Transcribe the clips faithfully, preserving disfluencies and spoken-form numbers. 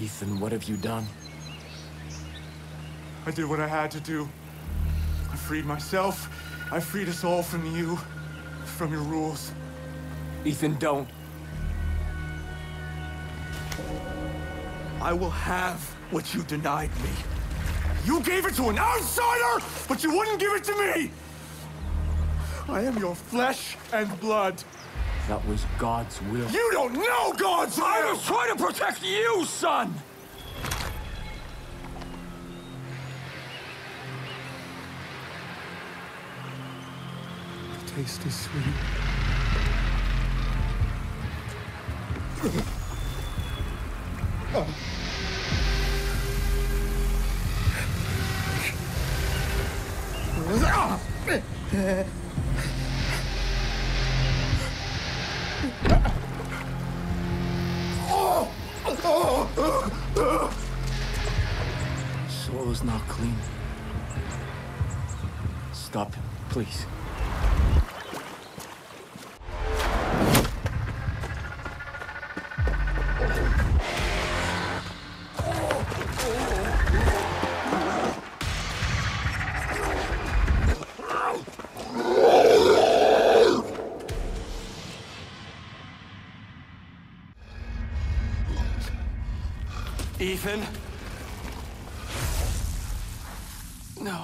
Ethan, what have you done? I did what I had to do. I freed myself. I freed us all from you, from your rules. Ethan, don't. I will have what you denied me. You gave it to an outsider, but you wouldn't give it to me! I am your flesh and blood. That was God's will. You don't know God's will! I was trying to protect you, son! The taste is sweet. Oh. Soul is not clean. Stop him, please. Ethan? No.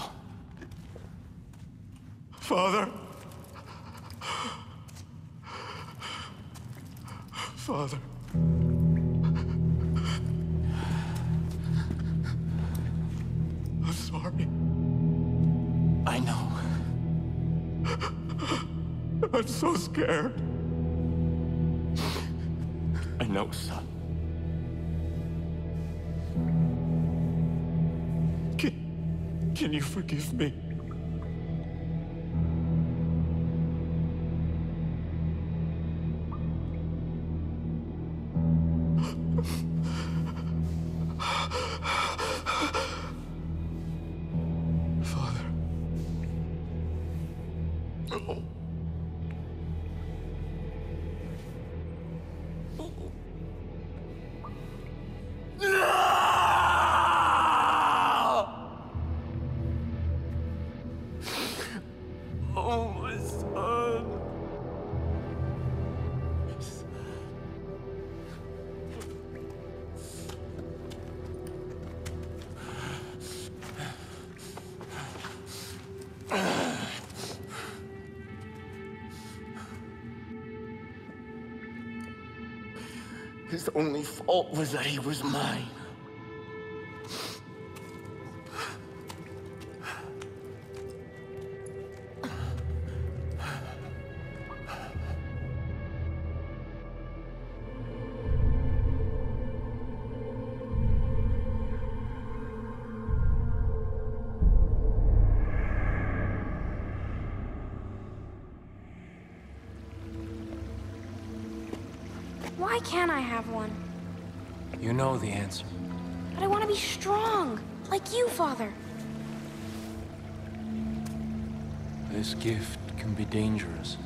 Father? Father? I'm sorry. I know. I'm so scared. I know, son. Can, can you forgive me? Father. Oh. Oh, my son. His only fault was that he was mine. Why can't I have one? You know the answer. But I want to be strong, like you, Father. This gift can be dangerous.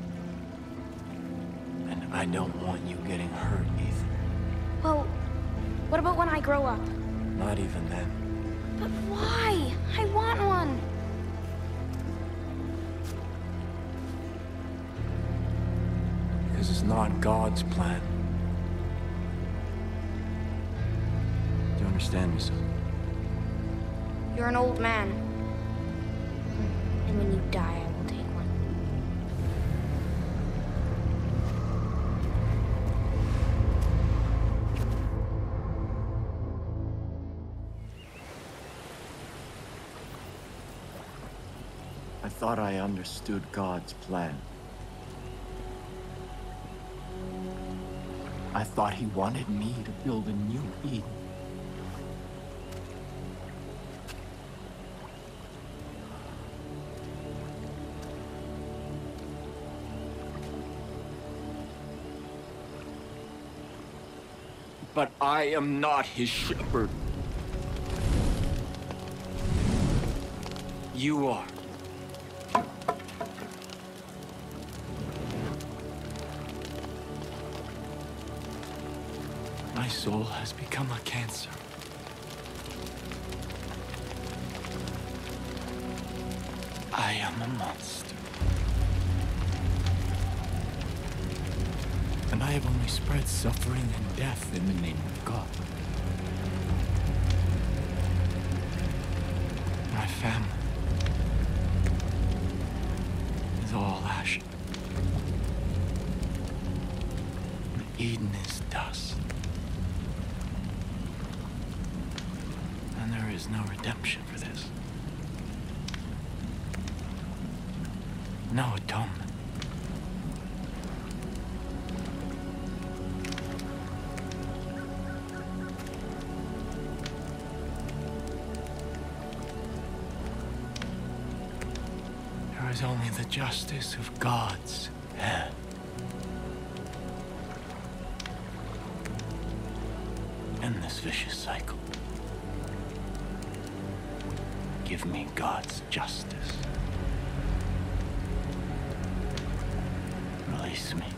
And I don't want you getting hurt, Ethan. Well, what about when I grow up? Not even then. But why? I want one. Because it's not God's plan. Do you understand me, son? You're an old man. And when you die, I will take one. I thought I understood God's plan. I thought he wanted me to build a new Eden. But I am not his shepherd. You are. My soul has become a cancer. I am a monster. And I have only spread suffering and death in the name of God. My family is all ash. Eden is dust. And there is no redemption for this. No atonement. There is only the justice of God's hand. End this vicious cycle. Give me God's justice. Release me.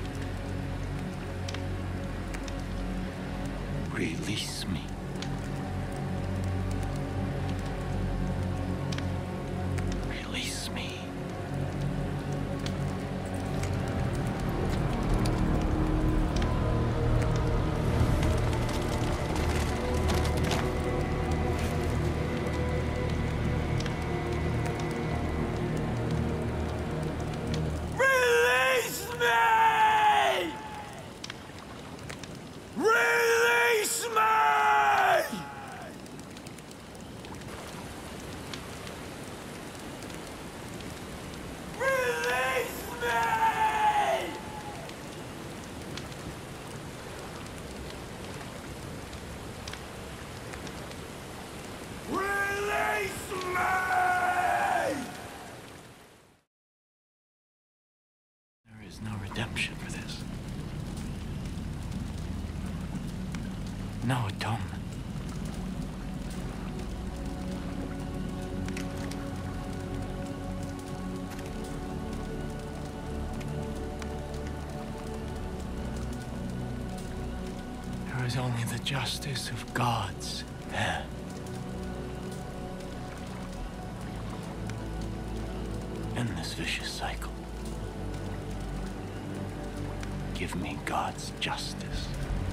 Release me. Release me. There is no redemption for this. No atonement. There is only the justice of God's hand. End this vicious cycle. Give me God's justice.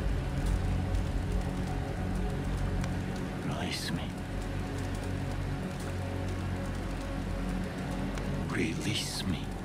Release me. Release me.